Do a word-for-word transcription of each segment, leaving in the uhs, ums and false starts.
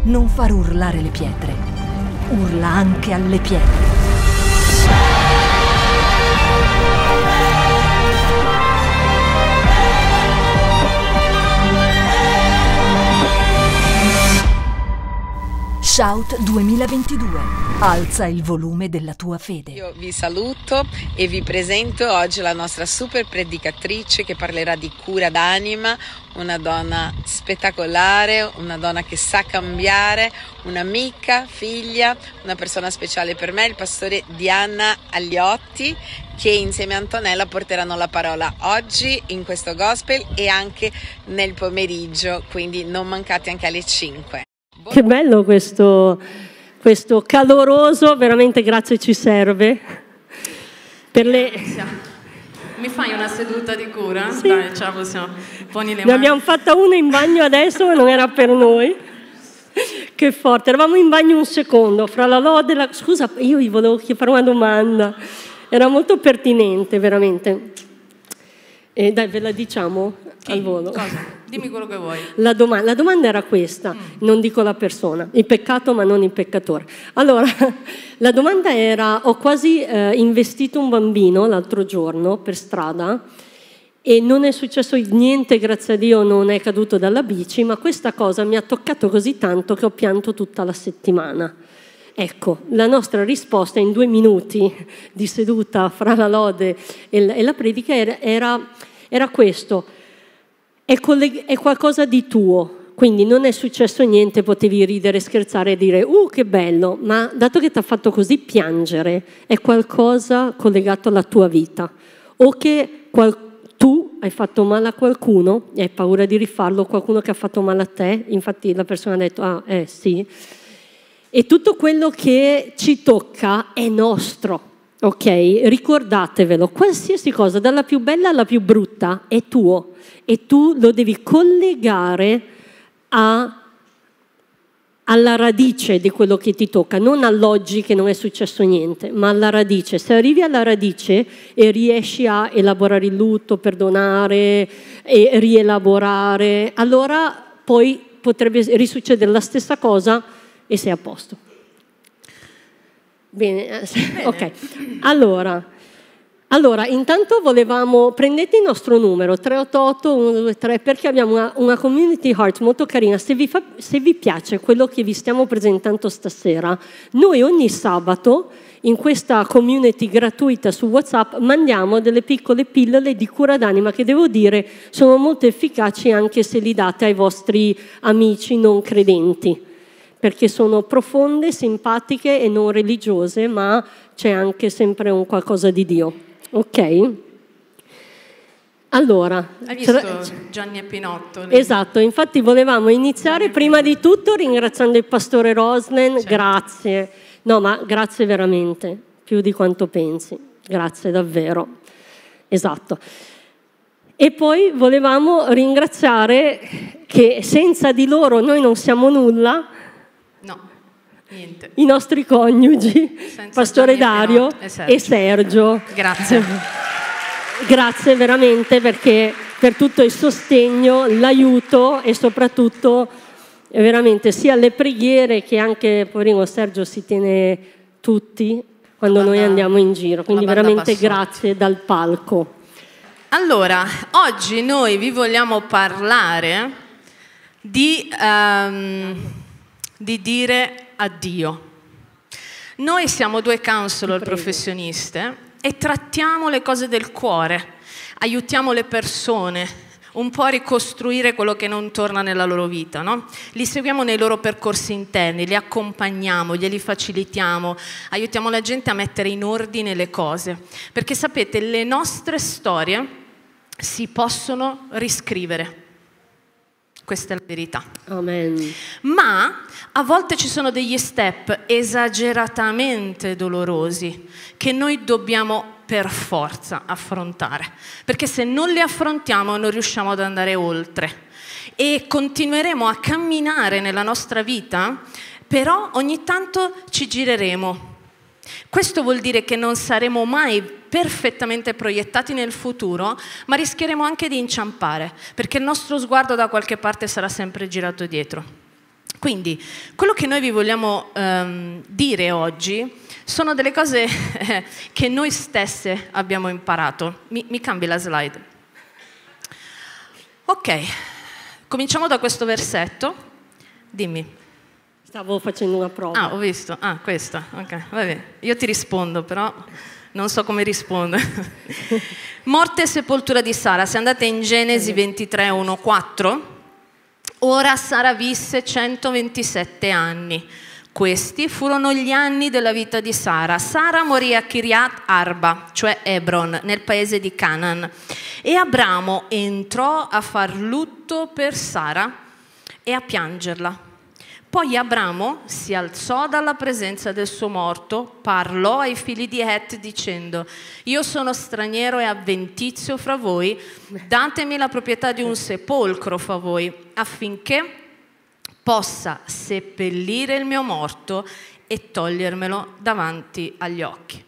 non far urlare le pietre. Urla anche alle pietre. Shout duemilaventidue. Alza il volume della tua fede. Io vi saluto e vi presento oggi la nostra super predicatrice che parlerà di cura d'anima, una donna spettacolare, una donna che sa cambiare, un'amica, figlia, una persona speciale per me, il pastore Diana Agliotti, che insieme a Antonella porteranno la parola oggi in questo gospel e anche nel pomeriggio, quindi non mancate anche alle cinque. Che bello questo, questo caloroso, veramente grazie, ci serve. Per le... Mi fai una seduta di cura? Sì. Dai, ce la possiamo. Poni le Ne mani. abbiamo fatta una in bagno adesso, ma non era per noi. Che forte, eravamo in bagno un secondo, fra la lode e la... Scusa, io vi volevo fare una domanda, era molto pertinente, veramente. E dai, ve la diciamo Chi? al volo. Cosa? Dimmi quello che vuoi. La, doma- la domanda era questa, mm. non dico la persona, il peccato ma non il peccatore. Allora, la domanda era, ho quasi eh, investito un bambino l'altro giorno per strada e non è successo niente, grazie a Dio non è caduto dalla bici, ma questa cosa mi ha toccato così tanto che ho pianto tutta la settimana. Ecco, la nostra risposta in due minuti di seduta fra la lode e la, e la predica era, era, era questo. È, colleg- è qualcosa di tuo, quindi non è successo niente, potevi ridere, scherzare e dire uh che bello, ma dato che ti ha fatto così piangere, è qualcosa collegato alla tua vita, o che qual- tu hai fatto male a qualcuno e hai paura di rifarlo, qualcuno che ha fatto male a te, infatti la persona ha detto ah eh sì, e tutto quello che ci tocca è nostro, ok? Ricordatevelo, qualsiasi cosa, dalla più bella alla più brutta, è tuo. E tu lo devi collegare a, alla radice di quello che ti tocca, non all'oggi che non è successo niente, ma alla radice. Se arrivi alla radice e riesci a elaborare il lutto, perdonare e rielaborare, allora poi potrebbe risuccedere la stessa cosa e sei a posto. Bene, Bene. Ok. Allora... Allora, intanto volevamo, prendete il nostro numero tre otto otto uno due tre perché abbiamo una, una community heart molto carina. Se vi, fa, se vi piace quello che vi stiamo presentando stasera, noi ogni sabato in questa community gratuita su WhatsApp mandiamo delle piccole pillole di cura d'anima che devo dire sono molto efficaci anche se li date ai vostri amici non credenti, perché sono profonde, simpatiche e non religiose, ma c'è anche sempre un qualcosa di Dio. Ok? Allora, hai visto Gianni e Pinotto? Esatto, infatti volevamo iniziare Gianni prima di tutto ringraziando il pastore Roslen, certo. Grazie, no ma grazie veramente, più di quanto pensi, grazie davvero, esatto. E poi volevamo ringraziare che senza di loro noi non siamo nulla, no. Niente. I nostri coniugi, Senza Pastore Dario e Sergio. e Sergio. Grazie. Grazie veramente perché per tutto il sostegno, l'aiuto e soprattutto veramente sia le preghiere che anche, poverino Sergio si tiene tutti quando banda, noi andiamo in giro. Quindi veramente passotti. Grazie dal palco. Allora, oggi noi vi vogliamo parlare di, um, di dire addio. Noi siamo due counselor professioniste e trattiamo le cose del cuore, aiutiamo le persone un po' a ricostruire quello che non torna nella loro vita, no? Li seguiamo nei loro percorsi interni, li accompagniamo, glieli facilitiamo, aiutiamo la gente a mettere in ordine le cose, perché sapete, le nostre storie si possono riscrivere. Questa è la verità. Amen. Ma a volte ci sono degli step esageratamente dolorosi che noi dobbiamo per forza affrontare, perché se non li affrontiamo non riusciamo ad andare oltre e continueremo a camminare nella nostra vita, però ogni tanto ci gireremo. Questo vuol dire che non saremo mai perfettamente proiettati nel futuro, ma rischieremo anche di inciampare, perché il nostro sguardo da qualche parte sarà sempre girato dietro. Quindi, quello che noi vi vogliamo um, dire oggi sono delle cose eh, che noi stesse abbiamo imparato. Mi, mi cambi la slide? Ok, cominciamo da questo versetto. Dimmi. Stavo facendo una prova. Ah, ho visto. Ah, questa. Ok, vabbè. Io ti rispondo, però non so come rispondere. Morte e sepoltura di Sara. Se andate in Genesi ventitré, uno, quattro... Ora Sara visse centoventisette anni. Questi furono gli anni della vita di Sara. Sara morì a Kiriat Arba, cioè Hebron, nel paese di Canaan. E Abramo entrò a far lutto per Sara e a piangerla. Poi Abramo si alzò dalla presenza del suo morto, parlò ai figli di Het dicendo: io sono straniero e avventizio fra voi, datemi la proprietà di un sepolcro fra voi, affinché possa seppellire il mio morto e togliermelo davanti agli occhi.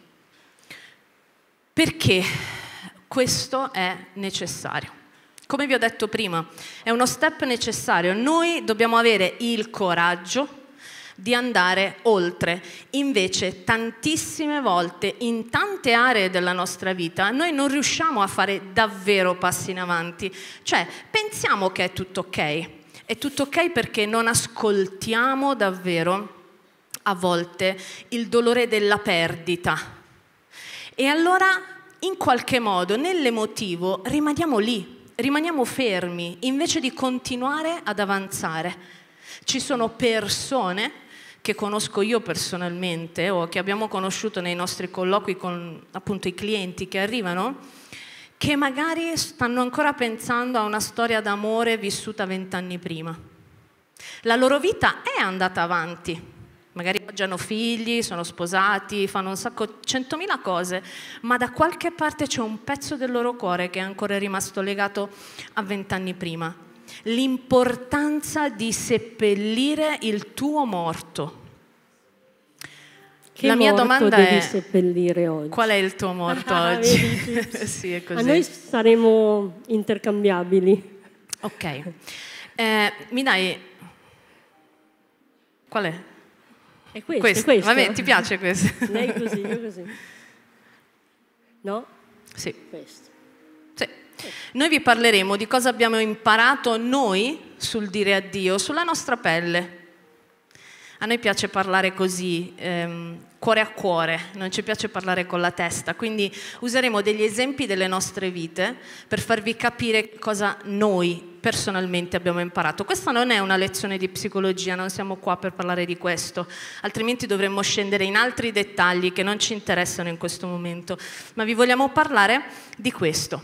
Perché questo è necessario. Come vi ho detto prima, è uno step necessario. Noi dobbiamo avere il coraggio di andare oltre. Invece, tantissime volte, in tante aree della nostra vita, noi non riusciamo a fare davvero passi in avanti. Cioè, pensiamo che è tutto ok. È tutto ok perché non ascoltiamo davvero, a volte, il dolore della perdita. E allora, in qualche modo, nell'emotivo, rimaniamo lì. Rimaniamo fermi invece di continuare ad avanzare. Ci sono persone che conosco io personalmente o che abbiamo conosciuto nei nostri colloqui con appunto i clienti che arrivano, che magari stanno ancora pensando a una storia d'amore vissuta vent'anni prima. La loro vita è andata avanti. Magari oggi hanno figli, sono sposati, fanno un sacco, centomila cose, ma da qualche parte c'è un pezzo del loro cuore che è ancora rimasto legato a vent'anni prima. L'importanza di seppellire il tuo morto. Che La mia morto domanda devi è: seppellire oggi? Qual è il tuo morto Ah, oggi? vedi? Sì, è così. A noi saremo intercambiabili. Ok. Eh, mi dai... Qual è? È questo, questo. è questo. Vabbè, ti piace questo? Lei così, io così. No? Sì. Questo. Sì. Noi vi parleremo di cosa abbiamo imparato noi sul dire addio, sulla nostra pelle. A noi piace parlare così, ehm, cuore a cuore, non ci piace parlare con la testa, quindi useremo degli esempi delle nostre vite per farvi capire cosa noi personalmente abbiamo imparato. Questa non è una lezione di psicologia, non siamo qua per parlare di questo, altrimenti dovremmo scendere in altri dettagli che non ci interessano in questo momento, ma vi vogliamo parlare di questo.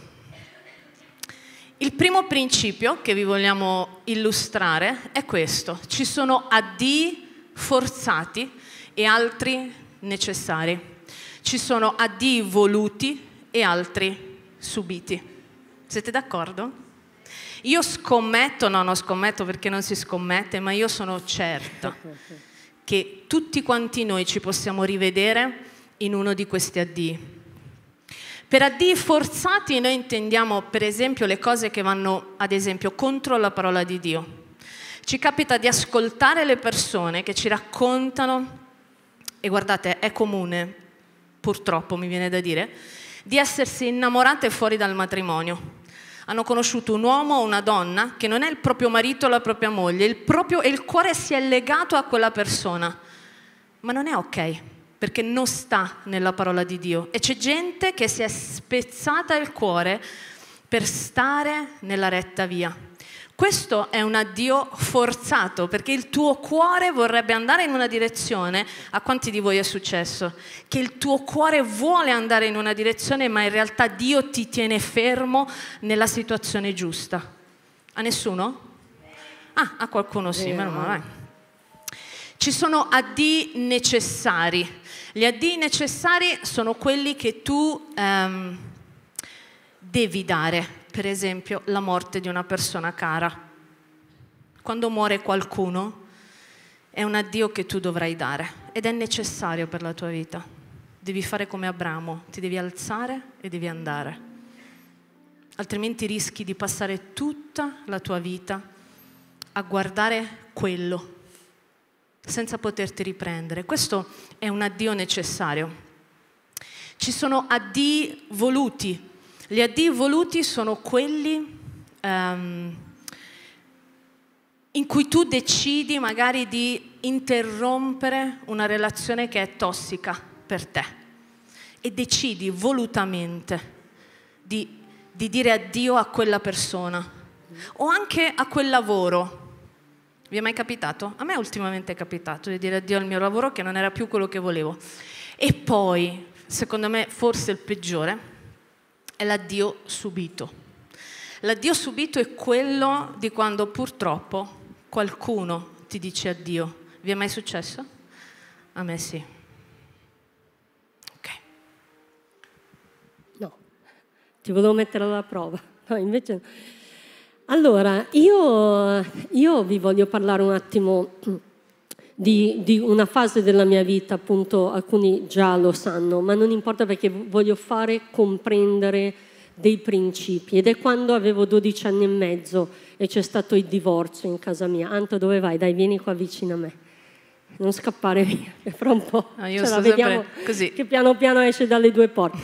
Il primo principio che vi vogliamo illustrare è questo: ci sono addii forzati e altri necessari. Ci sono addii voluti e altri subiti. Siete d'accordo? Io scommetto, no, non scommetto perché non si scommette, ma io sono certa che tutti quanti noi ci possiamo rivedere in uno di questi addii. Per addii forzati noi intendiamo per esempio le cose che vanno ad esempio contro la parola di Dio. Ci capita di ascoltare le persone che ci raccontano, e guardate, è comune, purtroppo mi viene da dire, di essersi innamorate fuori dal matrimonio. Hanno conosciuto un uomo o una donna che non è il proprio marito o la propria moglie, il proprio, e il cuore si è legato a quella persona. Ma non è ok, perché non sta nella parola di Dio. E c'è gente che si è spezzata il cuore per stare nella retta via. Questo è un addio forzato, perché il tuo cuore vorrebbe andare in una direzione. A quanti di voi è successo? Che il tuo cuore vuole andare in una direzione, ma in realtà Dio ti tiene fermo nella situazione giusta. A nessuno? Ah, a qualcuno sì, meno male. Ci sono addii necessari. Gli addii necessari sono quelli che tu ehm, devi dare. Per esempio, la morte di una persona cara. Quando muore qualcuno, è un addio che tu dovrai dare ed è necessario per la tua vita. Devi fare come Abramo, ti devi alzare e devi andare. Altrimenti rischi di passare tutta la tua vita a guardare quello senza poterti riprendere. Questo è un addio necessario. Ci sono addii voluti. Gli addii voluti sono quelli um, in cui tu decidi magari di interrompere una relazione che è tossica per te e decidi volutamente di, di dire addio a quella persona o anche a quel lavoro. Vi è mai capitato? A me ultimamente è capitato di dire addio al mio lavoro che non era più quello che volevo. E poi, secondo me, forse il peggiore è l'addio subito. L'addio subito è quello di quando purtroppo qualcuno ti dice addio. Vi è mai successo? A me sì. Ok. No, ti volevo mettere alla prova. No, invece no. Allora, io, io vi voglio parlare un attimo di, di una fase della mia vita, appunto alcuni già lo sanno, ma non importa perché voglio fare comprendere dei principi. Ed è quando avevo dodici anni e mezzo e c'è stato il divorzio in casa mia. Anto, dove vai? Dai, vieni qua vicino a me. Non scappare via, fra un po'. Ah, io ce sto la vediamo così. Che piano piano esce dalle due porte.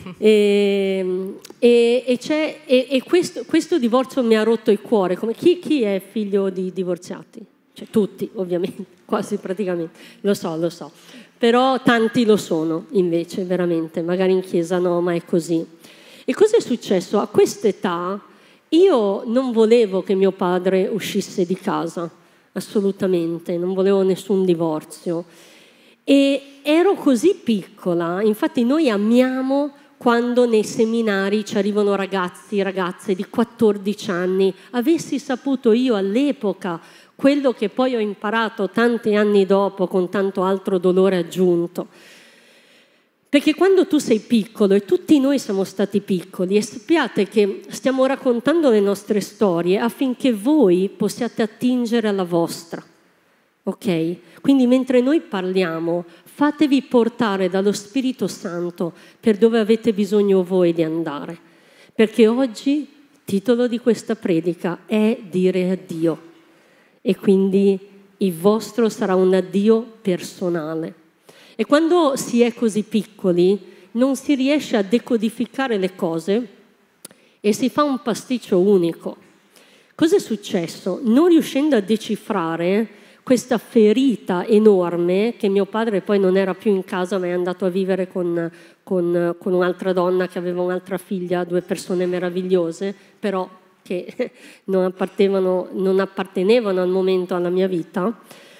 e e, e, c'è, e, e questo, questo divorzio mi ha rotto il cuore. Come, chi, chi è figlio di divorziati? Cioè, tutti, ovviamente, quasi praticamente. Lo so, lo so. Però tanti lo sono, invece, veramente. Magari in chiesa no, ma è così. E cosa è successo? A quest'età io non volevo che mio padre uscisse di casa, assolutamente, non volevo nessun divorzio. E ero così piccola, infatti noi amiamo quando nei seminari ci arrivano ragazzi, ragazze di quattordici anni. Avessi saputo io all'epoca quello che poi ho imparato tanti anni dopo con tanto altro dolore aggiunto. Perché quando tu sei piccolo, e tutti noi siamo stati piccoli, e sappiate che stiamo raccontando le nostre storie affinché voi possiate attingere alla vostra, ok? Quindi mentre noi parliamo, fatevi portare dallo Spirito Santo per dove avete bisogno voi di andare. Perché oggi il titolo di questa predica è dire addio. E quindi il vostro sarà un addio personale. E quando si è così piccoli non si riesce a decodificare le cose e si fa un pasticcio unico. Cosa è successo? Non riuscendo a decifrare questa ferita enorme, che mio padre poi non era più in casa ma è andato a vivere con, con, con un'altra donna che aveva un'altra figlia, due persone meravigliose, però che non appartenevano, non appartenevano al momento alla mia vita.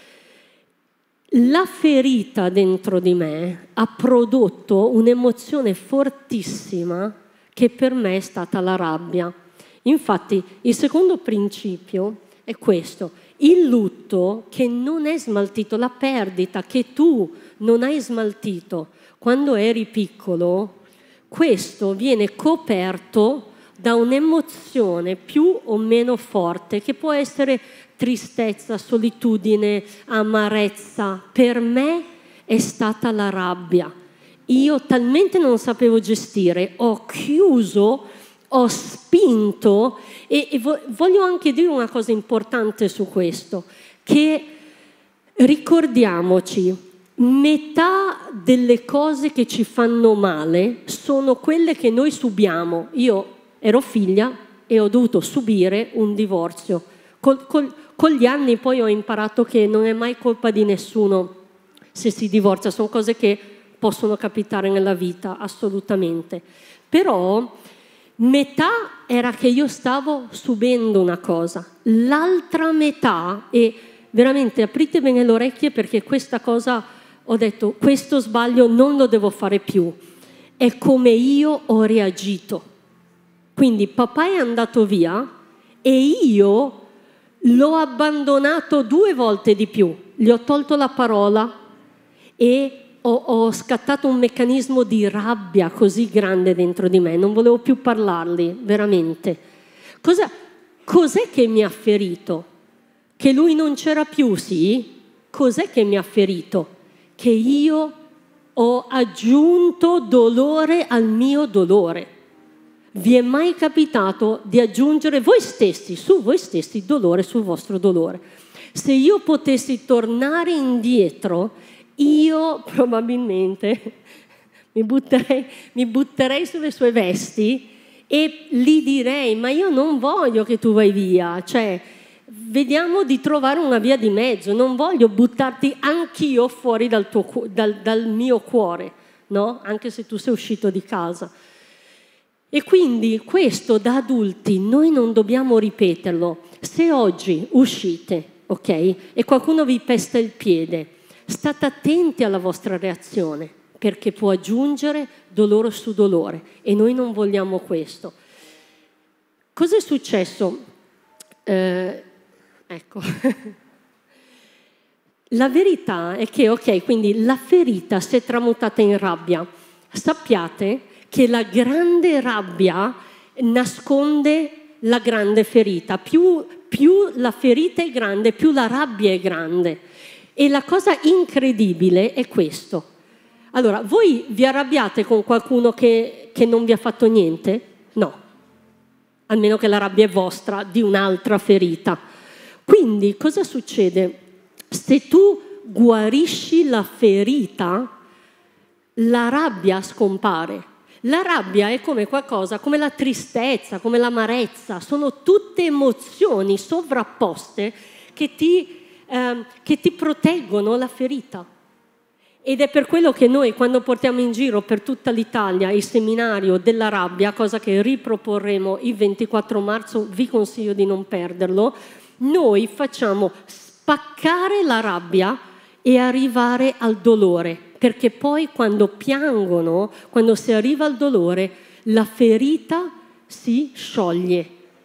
La ferita dentro di me ha prodotto un'emozione fortissima che per me è stata la rabbia. Infatti, il secondo principio è questo: il lutto che non è smaltito, la perdita che tu non hai smaltito quando eri piccolo, questo viene coperto da un'emozione più o meno forte, che può essere tristezza, solitudine, amarezza. Per me è stata la rabbia. Io talmente non sapevo gestire, ho chiuso, ho spinto e, e voglio anche dire una cosa importante su questo, che ricordiamoci, metà delle cose che ci fanno male sono quelle che noi subiamo. Io ero figlia e ho dovuto subire un divorzio. Col, col, con gli anni poi ho imparato che non è mai colpa di nessuno se si divorzia, sono cose che possono capitare nella vita, assolutamente. Però metà era che io stavo subendo una cosa, l'altra metà, e veramente aprite bene le orecchie perché questa cosa, ho detto, questo sbaglio non lo devo fare più, è come io ho reagito. Quindi papà è andato via e io l'ho abbandonato due volte di più, gli ho tolto la parola e ho, ho scattato un meccanismo di rabbia così grande dentro di me, non volevo più parlargli, veramente. Cosa, cos'è che mi ha ferito? Che lui non c'era più, sì? Cos'è che mi ha ferito? Che io ho aggiunto dolore al mio dolore. Vi è mai capitato di aggiungere voi stessi, su voi stessi, dolore sul vostro dolore? Se io potessi tornare indietro, io probabilmente mi butterei, mi butterei sulle sue vesti e gli direi: ma io non voglio che tu vai via, cioè vediamo di trovare una via di mezzo, non voglio buttarti anch'io fuori dal, tuo, dal, dal mio cuore, no? Anche se tu sei uscito di casa. E quindi questo da adulti noi non dobbiamo ripeterlo. Se oggi uscite, ok, e qualcuno vi pesta il piede, state attenti alla vostra reazione, perché può aggiungere dolore su dolore e noi non vogliamo questo. Cosa è successo? Eh, ecco. La verità è che, ok, quindi la ferita si è tramutata in rabbia. Sappiate che la grande rabbia nasconde la grande ferita. Più, più la ferita è grande, più la rabbia è grande. E la cosa incredibile è questo. Allora, voi vi arrabbiate con qualcuno che, che non vi ha fatto niente? No. Almeno che la rabbia è vostra, di un'altra ferita. Quindi, cosa succede? Se tu guarisci la ferita, la rabbia scompare. La rabbia è come qualcosa, come la tristezza, come l'amarezza, sono tutte emozioni sovrapposte che ti, eh, che ti proteggono la ferita. Ed è per quello che noi, quando portiamo in giro per tutta l'Italia il seminario della rabbia, cosa che riproporremo il ventiquattro marzo, vi consiglio di non perderlo, noi facciamo spaccare la rabbia e arrivare al dolore. Perché poi quando piangono, quando si arriva al dolore, la ferita si scioglie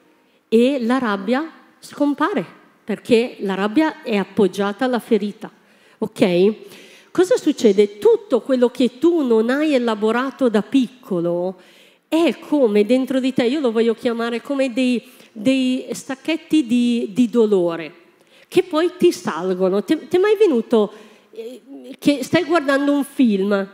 e la rabbia scompare, perché la rabbia è appoggiata alla ferita. Ok? Cosa succede? Tutto quello che tu non hai elaborato da piccolo è come dentro di te, io lo voglio chiamare come dei, dei sacchetti di, di dolore, che poi ti salgono. Ti è mai venuto che stai guardando un film?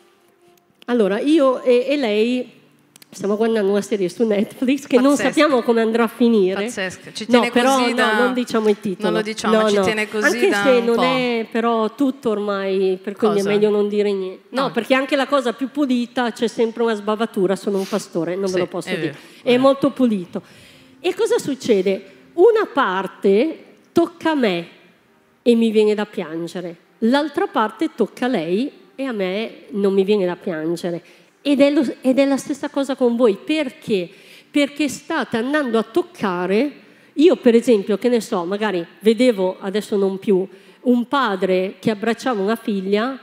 Allora, io e, e lei stiamo guardando una serie su Netflix che Pazzesca. Non sappiamo come andrà a finire. Pazzesca. Ci tiene no, però così da... no, non diciamo il titolo. Non lo diciamo, no, ci no. tiene così anche da se un non po'. È però tutto ormai, per cui è meglio non dire niente. No, no, perché anche la cosa più pulita c'è sempre una sbavatura, sono un pastore, non sì, ve lo posso è dire. Vero. È eh. molto pulito. E cosa succede? Una parte tocca a me e mi viene da piangere. L'altra parte tocca a lei e a me non mi viene da piangere. Ed è, lo, ed è la stessa cosa con voi. Perché? Perché state andando a toccare. Io, per esempio, che ne so, magari vedevo, adesso non più, un padre che abbracciava una figlia,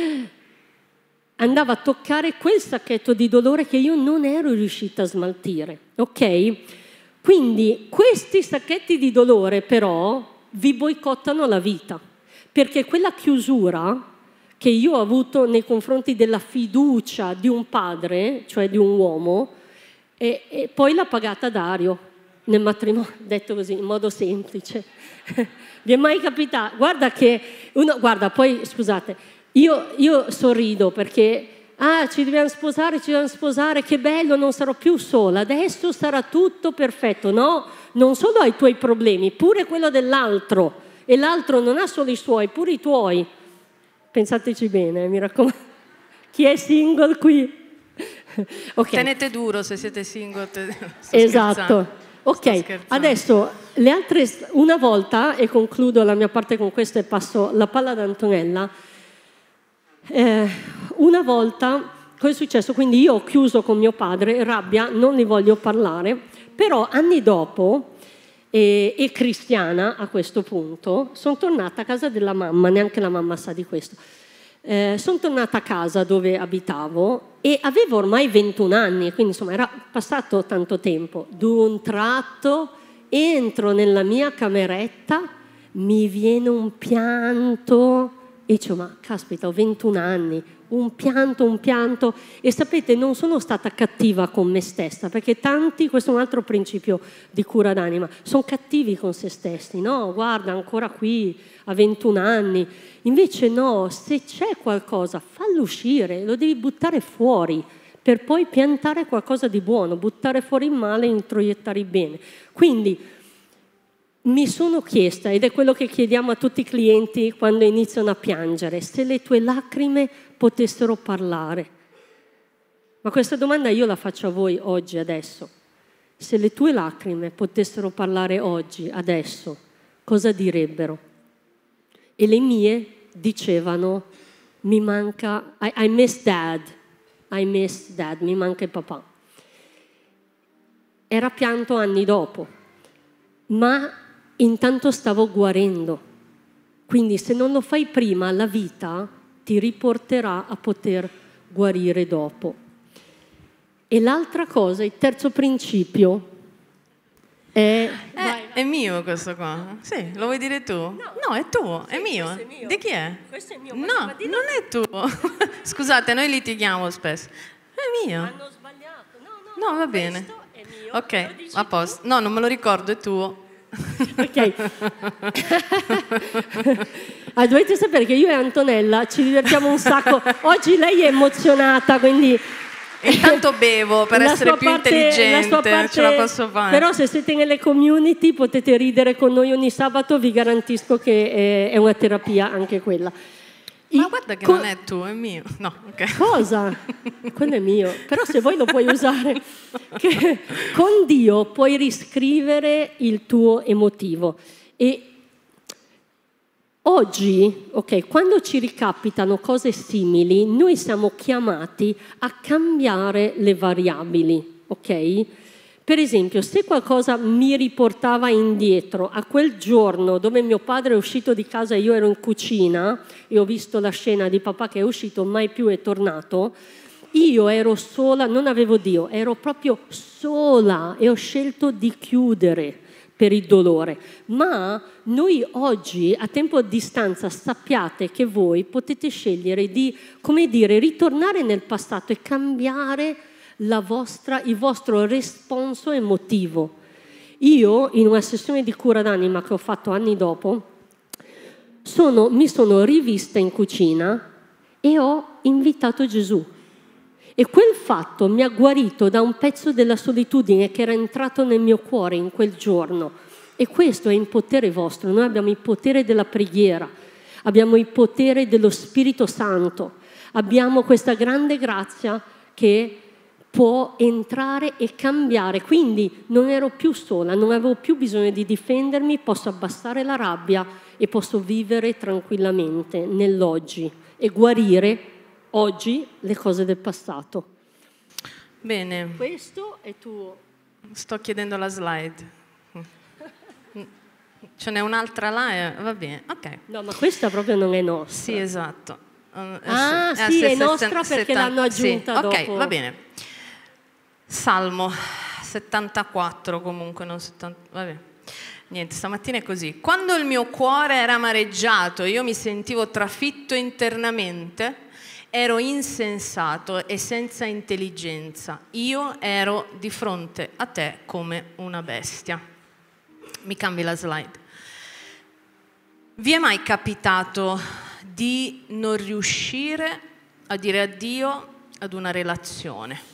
andava a toccare quel sacchetto di dolore che io non ero riuscita a smaltire. Ok? Quindi questi sacchetti di dolore, però, vi boicottano la vita. Perché quella chiusura che io ho avuto nei confronti della fiducia di un padre, cioè di un uomo, e, e poi l'ha pagata Dario nel matrimonio, detto così, in modo semplice. Vi è mai capitato? Guarda che, uno, guarda, poi scusate, io, io sorrido perché, ah, ci dobbiamo sposare, ci dobbiamo sposare, che bello, non sarò più sola, adesso sarà tutto perfetto. No, non solo hai i tuoi problemi, pure quello dell'altro. E l'altro non ha solo i suoi, pure i tuoi. Pensateci bene, mi raccomando. Chi è single qui? Okay. Tenete duro se siete single. Te... Esatto. Ok, adesso le altre, una volta, e concludo la mia parte con questo e passo la palla ad Antonella. Eh, una volta, cosa è successo? Quindi io ho chiuso con mio padre, rabbia, non ne voglio parlare, però anni dopo... E, e cristiana a questo punto, sono tornata a casa della mamma, neanche la mamma sa di questo. Eh, sono tornata a casa dove abitavo e avevo ormai ventuno anni, quindi insomma era passato tanto tempo. D'un tratto entro nella mia cameretta, mi viene un pianto e dico: ma caspita, ho ventuno anni, un pianto, un pianto. E sapete, non sono stata cattiva con me stessa, perché tanti, questo è un altro principio di cura d'anima, sono cattivi con se stessi, no? Guarda, ancora qui, a ventuno anni. Invece no, se c'è qualcosa, fallo uscire, lo devi buttare fuori, per poi piantare qualcosa di buono, buttare fuori il male e introiettare il bene. Quindi, mi sono chiesta, ed è quello che chiediamo a tutti i clienti quando iniziano a piangere, se le tue lacrime potessero parlare. Ma questa domanda io la faccio a voi oggi, adesso. Se le tue lacrime potessero parlare oggi, adesso, cosa direbbero? E le mie dicevano, mi manca, I, I miss dad, I miss dad, mi manca il papà. Era pianto anni dopo, ma intanto stavo guarendo. Quindi se non lo fai prima, la vita ti riporterà a poter guarire dopo. E l'altra cosa, il terzo principio, è... Eh, è mio questo qua. Sì, lo vuoi dire tu? No, no è tuo, sì, è, mio. è mio. Di chi è? Questo è mio. No, non è tuo. Scusate, noi litighiamo spesso. È mio. Hanno sbagliato. No, no, no va bene. È mio. Ok, a posto. No, non me lo ricordo, è tuo. Ok. Ah, dovete sapere che io e Antonella ci divertiamo un sacco. Oggi lei è emozionata, quindi... Intanto bevo per la essere più parte, intelligente, la parte, ce la posso fare. Però se siete nelle community potete ridere con noi ogni sabato, vi garantisco che è, è una terapia anche quella. Ma I, guarda che con... non è tuo, è mio. No, ok. Cosa? Quello è mio. Però se vuoi lo puoi usare. Che con Dio puoi riscrivere il tuo emotivo. E oggi, ok, quando ci ricapitano cose simili, noi siamo chiamati a cambiare le variabili, ok? Per esempio, se qualcosa mi riportava indietro a quel giorno dove mio padre è uscito di casa e io ero in cucina e ho visto la scena di papà che è uscito, mai più è tornato, io ero sola, non avevo Dio, ero proprio sola e ho scelto di chiudere per il dolore. Ma noi oggi, a tempo a distanza, sappiate che voi potete scegliere di, come dire, ritornare nel passato e cambiare la vostra, il vostro responso emotivo. Io, in una sessione di cura d'anima che ho fatto anni dopo, sono, mi sono rivista in cucina e ho invitato Gesù. E quel fatto mi ha guarito da un pezzo della solitudine che era entrato nel mio cuore in quel giorno. E questo è il potere vostro. Noi abbiamo il potere della preghiera, abbiamo il potere dello Spirito Santo, abbiamo questa grande grazia che può entrare e cambiare. Quindi non ero più sola, non avevo più bisogno di difendermi, posso abbassare la rabbia e posso vivere tranquillamente nell'oggi e guarire oggi le cose del passato. Bene. Questo è tuo. Sto chiedendo la slide. Ce n'è un'altra là e va bene. Ok. No, ma questa proprio non è nostra. Sì, esatto. Ah, eh, sì, è nostra perché l'hanno aggiunta sì. dopo. Ok, va bene. Salmo settantaquattro comunque, non settanta. Vabbè. Niente, stamattina è così. Quando il mio cuore era amareggiato, io mi sentivo trafitto internamente, ero insensato e senza intelligenza. Io ero di fronte a te come una bestia. Mi cambi la slide. Vi è mai capitato di non riuscire a dire addio ad una relazione?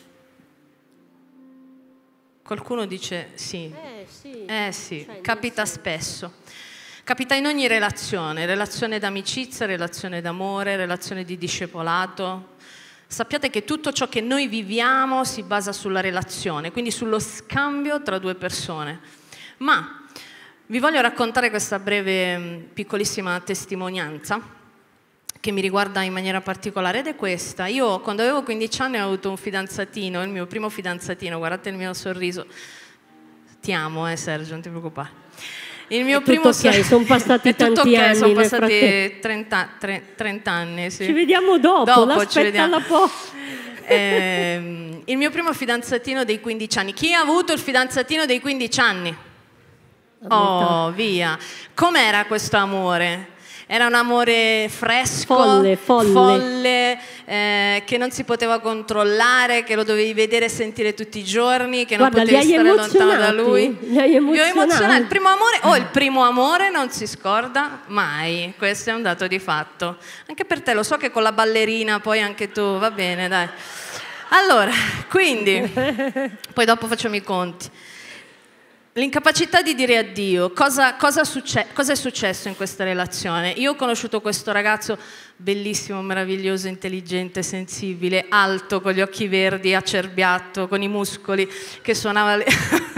Qualcuno dice sì. Eh sì, eh, sì. Cioè, Capita spesso. Capita in ogni relazione, relazione d'amicizia, relazione d'amore, relazione di discepolato. Sappiate che tutto ciò che noi viviamo si basa sulla relazione, quindi sullo scambio tra due persone. Ma vi voglio raccontare questa breve, piccolissima testimonianza che mi riguarda in maniera particolare ed è questa. Io quando avevo quindici anni ho avuto un fidanzatino, il mio primo fidanzatino, guardate il mio sorriso. Ti amo, eh Sergio, non ti preoccupare. Il mio è primo tutto ok, sono passati è tutto tanti okay, anni. Sono passati trenta, trenta anni. Sì. Ci vediamo dopo, dopo l'aspetta un po'. Eh, il mio primo fidanzatino dei quindici anni. Chi ha avuto il fidanzatino dei quindici anni? Oh, via. Com'era questo amore? Era un amore fresco, folle, folle, folle eh, che non si poteva controllare, che lo dovevi vedere e sentire tutti i giorni, che Guarda, non potevi stare lontano da lui. Li hai emozionati. Il primo amore, oh, il primo amore non si scorda mai, questo è un dato di fatto. Anche per te, lo so che con la ballerina poi anche tu, va bene, dai. Allora, quindi, poi dopo facciamo i conti. L'incapacità di dire addio, cosa, cosa, succe- cosa è successo in questa relazione? Io ho conosciuto questo ragazzo bellissimo, meraviglioso, intelligente, sensibile, alto, con gli occhi verdi, acerbiato, con i muscoli, che suonava le...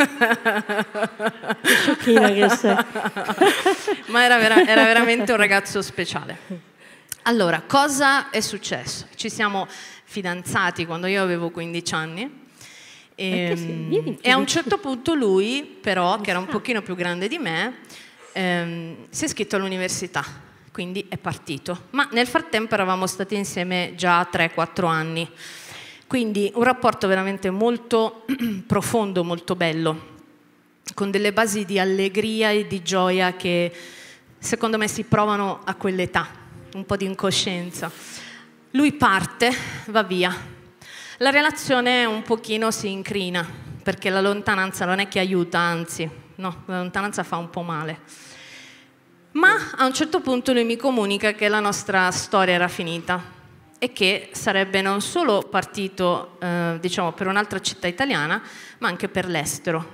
Che sciocchina che sei. Ma era, vera- era veramente un ragazzo speciale. Allora, cosa è successo? Ci siamo fidanzati quando io avevo quindici anni. E, sì, e a un certo punto lui, però, che era un pochino più grande di me, ehm, si è iscritto all'università, quindi è partito. Ma nel frattempo eravamo stati insieme già tre quattro anni, quindi un rapporto veramente molto profondo, molto bello, con delle basi di allegria e di gioia che secondo me si provano a quell'età, un po' di incoscienza. Lui parte, va via. La relazione un pochino si incrina, perché la lontananza non è che aiuta, anzi, no, la lontananza fa un po' male. Ma a un certo punto lui mi comunica che la nostra storia era finita e che sarebbe non solo partito, eh, diciamo, per un'altra città italiana, ma anche per l'estero.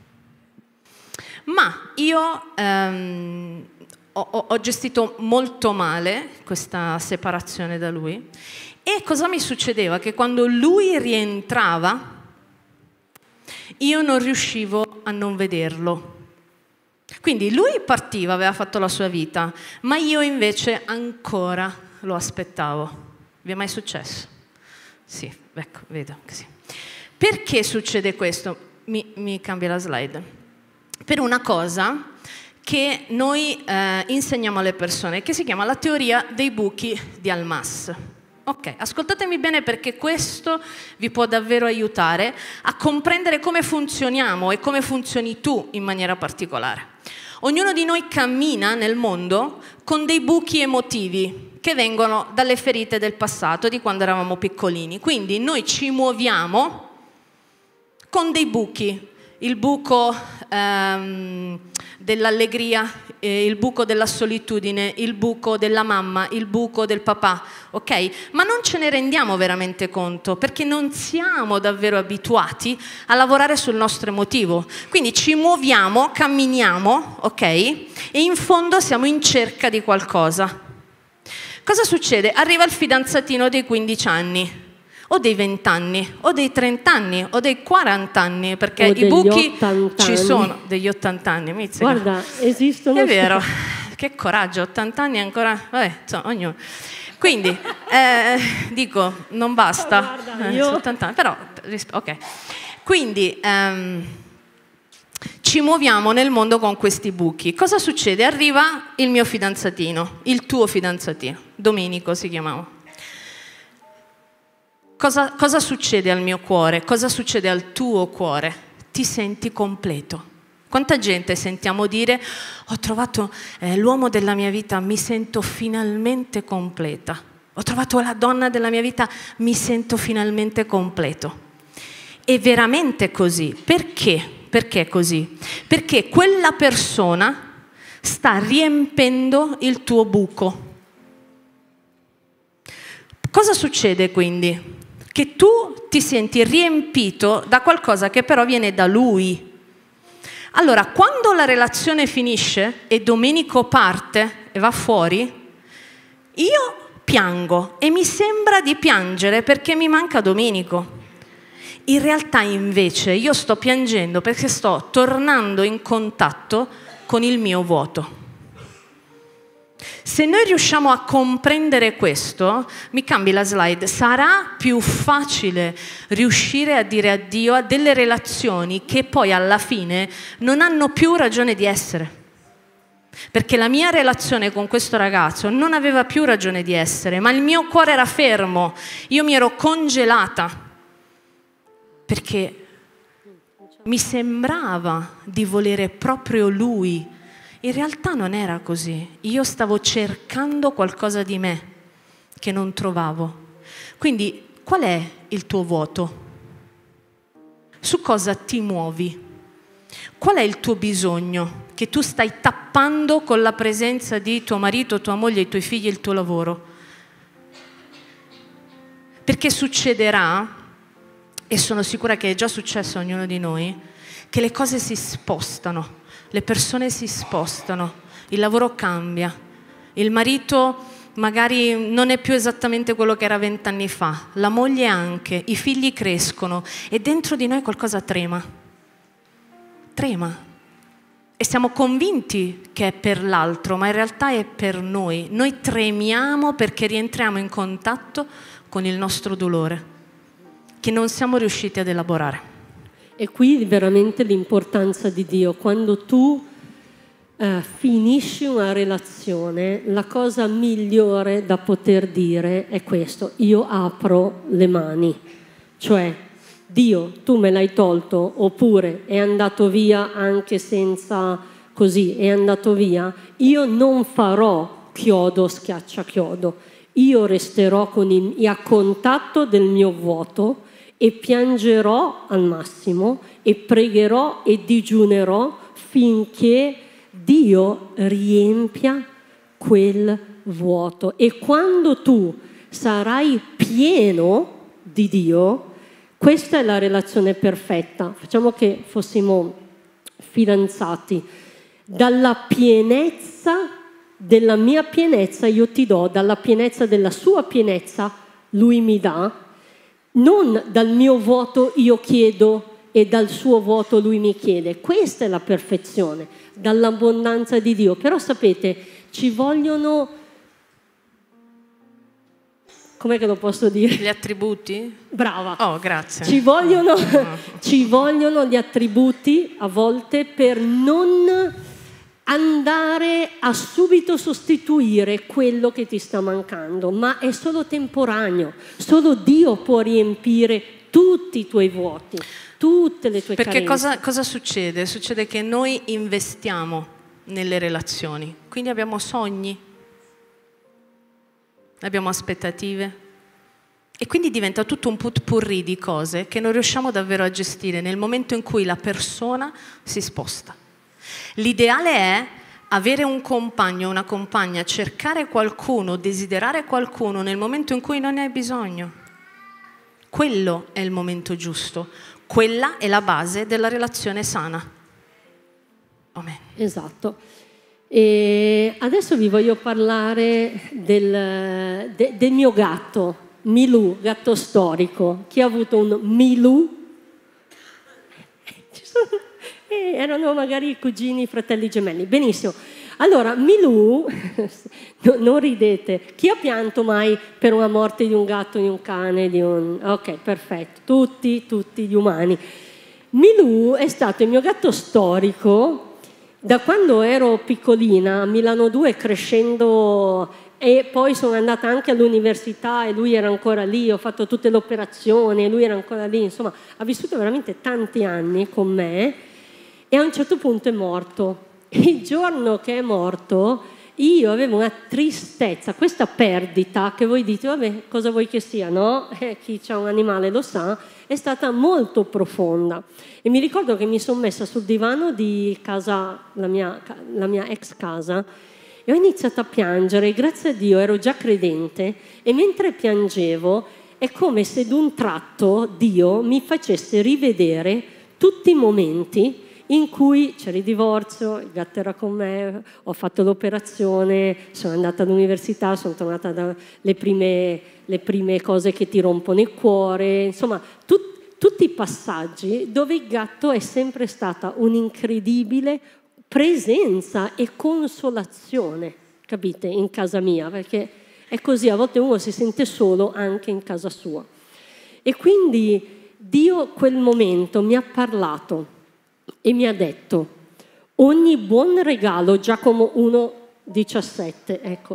Ma io ehm, ho, ho gestito molto male questa separazione da lui. E cosa mi succedeva? Che quando lui rientrava, io non riuscivo a non vederlo. Quindi lui partiva, aveva fatto la sua vita, ma io invece ancora lo aspettavo. Vi è mai successo? Sì, ecco, vedo che sì. Perché succede questo? Mi, mi cambia la slide. Per una cosa che noi eh, insegniamo alle persone, che si chiama la teoria dei buchi di Almas. Ok, ascoltatemi bene perché questo vi può davvero aiutare a comprendere come funzioniamo e come funzioni tu in maniera particolare. Ognuno di noi cammina nel mondo con dei buchi emotivi che vengono dalle ferite del passato, di quando eravamo piccolini. Quindi noi ci muoviamo con dei buchi. Il buco ehm, dell'allegria, eh, il buco della solitudine, il buco della mamma, il buco del papà, ok? Ma non ce ne rendiamo veramente conto perché non siamo davvero abituati a lavorare sul nostro emotivo. Quindi ci muoviamo, camminiamo, ok? E in fondo siamo in cerca di qualcosa. Cosa succede? Arriva il fidanzatino dei quindici anni. O dei venti anni, o dei trenta anni, o dei quaranta anni, perché i buchi ci sono, degli ottanta anni. Mizzica. Guarda, esistono. È vero, che coraggio, ottanta anni ancora, vabbè, insomma, ognuno. Quindi, eh, dico, non basta, oh, guarda, io... eh, ottanta anni, però, ok. Quindi, ehm, ci muoviamo nel mondo con questi buchi. Cosa succede? Arriva il mio fidanzatino, il tuo fidanzatino, Domenico si chiamava. Cosa, cosa succede al mio cuore? Cosa succede al tuo cuore? Ti senti completo. Quanta gente sentiamo dire ho trovato eh, l'uomo della mia vita, mi sento finalmente completa. Ho trovato la donna della mia vita, mi sento finalmente completo. È veramente così. Perché? Perché è così? Perché quella persona sta riempendo il tuo buco. Cosa succede quindi? Che tu ti senti riempito da qualcosa che però viene da lui. Allora, quando la relazione finisce e Domenico parte e va fuori, io piango e mi sembra di piangere perché mi manca Domenico. In realtà invece io sto piangendo perché sto tornando in contatto con il mio vuoto. Se noi riusciamo a comprendere questo, mi cambi la slide, sarà più facile riuscire a dire addio a delle relazioni che poi alla fine non hanno più ragione di essere. Perché la mia relazione con questo ragazzo non aveva più ragione di essere, ma il mio cuore era fermo, io mi ero congelata, perché mi sembrava di volere proprio lui. In realtà non era così, io stavo cercando qualcosa di me che non trovavo. Quindi qual è il tuo vuoto? Su cosa ti muovi? Qual è il tuo bisogno che tu stai tappando con la presenza di tuo marito, tua moglie, i tuoi figli e il tuo lavoro? Perché succederà, e sono sicura che è già successo a ognuno di noi, che le cose si spostano, le persone si spostano, il lavoro cambia, il marito magari non è più esattamente quello che era vent'anni fa, la moglie anche, i figli crescono e dentro di noi qualcosa trema, trema. E siamo convinti che è per l'altro, ma in realtà è per noi. Noi tremiamo perché rientriamo in contatto con il nostro dolore, che non siamo riusciti ad elaborare. E qui veramente l'importanza di Dio. Quando tu eh, finisci una relazione, la cosa migliore da poter dire è questo: io apro le mani. Cioè, Dio, tu me l'hai tolto, oppure è andato via anche senza così, è andato via, io non farò chiodo schiaccia chiodo, io resterò con il, a contatto del mio vuoto e piangerò al massimo e pregherò e digiunerò finché Dio riempia quel vuoto. E quando tu sarai pieno di Dio, questa è la relazione perfetta. Facciamo che fossimo fidanzati. Dalla pienezza della mia pienezza io ti do, dalla pienezza della sua pienezza lui mi dà, non dal mio vuoto io chiedo e dal suo vuoto lui mi chiede. Questa è la perfezione, dall'abbondanza di Dio. Però sapete, ci vogliono... Com'è che lo posso dire? Gli attributi? Brava. Oh, grazie. Ci vogliono, ci vogliono gli attributi a volte per non andare a subito sostituire quello che ti sta mancando, ma è solo temporaneo. Solo Dio può riempire tutti i tuoi vuoti, tutte le tue Perché carenze. cosa, cosa succede? Succede che noi investiamo nelle relazioni, quindi abbiamo sogni, abbiamo aspettative e quindi diventa tutto un potpourri di cose che non riusciamo davvero a gestire nel momento in cui la persona si sposta. L'ideale è avere un compagno, una compagna, cercare qualcuno, desiderare qualcuno nel momento in cui non ne hai bisogno. Quello è il momento giusto, quella è la base della relazione sana. Amen. Esatto. E adesso vi voglio parlare del, de, del mio gatto, Milù, gatto storico. Chi ha avuto un Milù? Ci sono, eh, erano magari i cugini, i fratelli gemelli. Benissimo. Allora, Milù, no, non ridete, chi ha pianto mai per una morte di un gatto, di un cane, di un... Ok, perfetto, tutti, tutti gli umani. Milù è stato il mio gatto storico. Da quando ero piccolina a Milano due, crescendo, e poi sono andata anche all'università e lui era ancora lì, ho fatto tutte le operazioni e lui era ancora lì, insomma ha vissuto veramente tanti anni con me e a un certo punto è morto. Il giorno che è morto io avevo una tristezza, questa perdita che voi dite, vabbè, cosa vuoi che sia, no? Eh, chi ha un animale lo sa, è stata molto profonda. E mi ricordo che mi sono messa sul divano di casa, la mia, la mia ex casa, e ho iniziato a piangere. Grazie a Dio ero già credente e mentre piangevo è come se d'un tratto Dio mi facesse rivedere tutti i momenti in cui c'era il divorzio, il gatto era con me, ho fatto l'operazione, sono andata all'università, sono tornata dalle prime, le prime cose che ti rompono il cuore, insomma, tut, tutti i passaggi dove il gatto è sempre stata un'incredibile presenza e consolazione, capite, in casa mia, perché è così, a volte uno si sente solo anche in casa sua. E quindi Dio quel momento mi ha parlato e mi ha detto: ogni buon regalo, Giacomo uno diciassette, ecco,